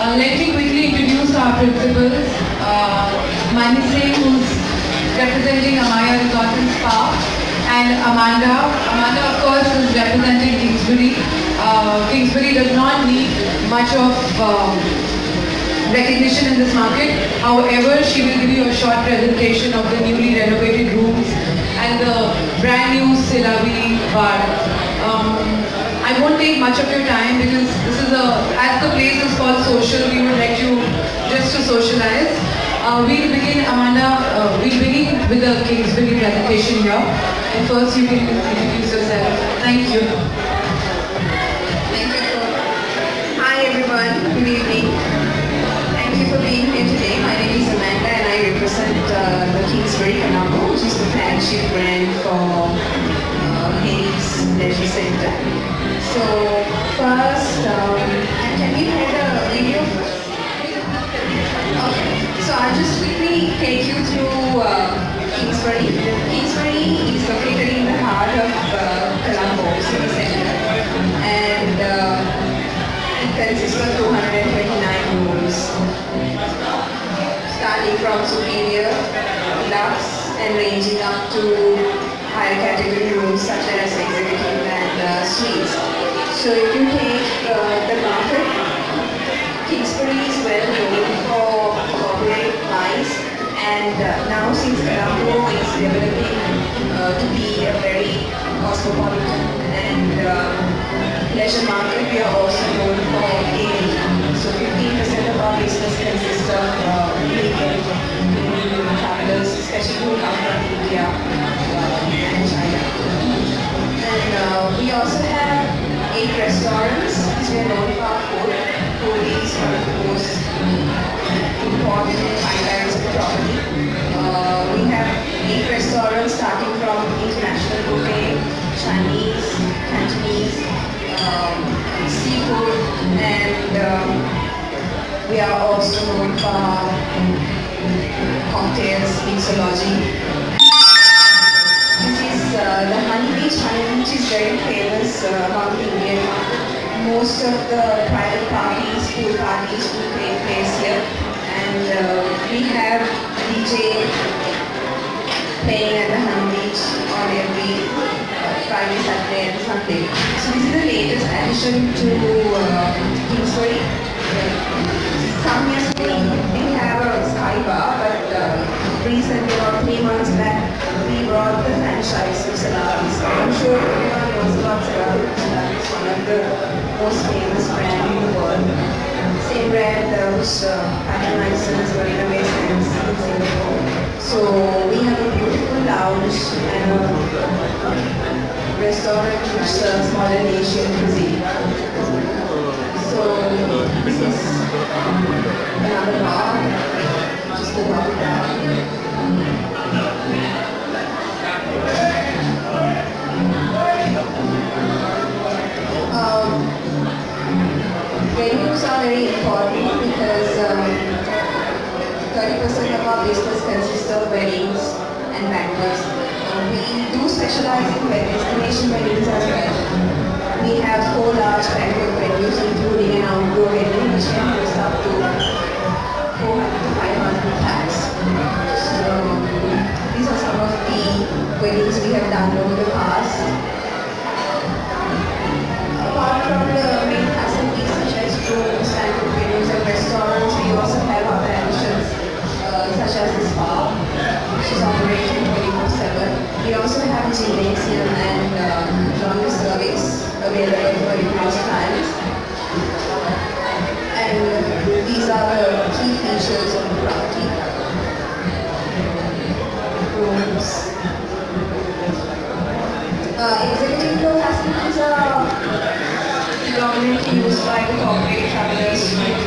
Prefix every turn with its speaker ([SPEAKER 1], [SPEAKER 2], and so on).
[SPEAKER 1] Let me quickly introduce our principals. Mani Singh, who's representing Amaya Resort and Spa, and Amanda. Amanda, of course, is representing Kingsbury. Kingsbury does not need much of recognition in this market. However, she will give you a short presentation of the newly renovated rooms and the brand new Silavi bar. I won't take much of your time because this is as the place is called social, we would like you just to socialize. We'll begin, Amanda, we'll begin with the Kingsbury presentation here. And first you can introduce yourself. Thank you.
[SPEAKER 2] Thank you. Hi everyone, good evening. Thank you for being here today. My name is Amanda and I represent the Kingsbury Colombo, which is the flagship brand for Hades Leisure Center. So first, can you hear the video first? Okay, so I'll just quickly take you through Kingsbury. Kingsbury is located in the heart of Colombo city center, and it consists of 229 rooms, starting from superior, deluxe, and ranging up to higher category rooms such as executive and suites. So if you take the market, Kingsbury is well known for corporate wise, and now since Colombo is developing to be a very cosmopolitan and leisure market, we are also known for gaming. So 15% of our business consists of weekend travelers, especially who come from India and China. And we also have 8 restaurants which we are known for our food. Food is one of the most important highlights of the property. We have 8 restaurants starting from international buffet, Chinese, Cantonese, seafood, and we are also known for cocktails, mixology. This is the Honey Beach. Honey Beach is very famous among the Indian market. Most of the private parties, pool parties do take place here, and we have DJ playing at the Honey Beach on every Friday, Saturday and Sunday. So this is the latest addition to Kingsbury. Some years ago we have a Sky Bar, but recently, about 3 months back, we brought the franchise of Silavi's. I'm sure everyone knows about Silavi. Silavi is one of the most famous brands in the world. Same brand which patronizes Marina Bay Sands in Singapore. So we have a beautiful lounge and a restaurant which serves modern Asian cuisine. So this is another bar, just the lobby bar. Venues are very important because 30% of our business consists of weddings and banquets. We do specialize in destination weddings as well. We have 4 large banquet venues, including an outdoor venue which can host up to 400 to 500 pax. So these are some of the weddings we have done over the past. Apart from the main facilities such as rooms, banquet venues and restaurants, we also have other additions such as the spa, which is operating 24/7. We also have gymnasium and laundry service available for in-house clients. And these are the key features of the property. Rooms. Executive floor facilities are predominantly used by the corporate travelers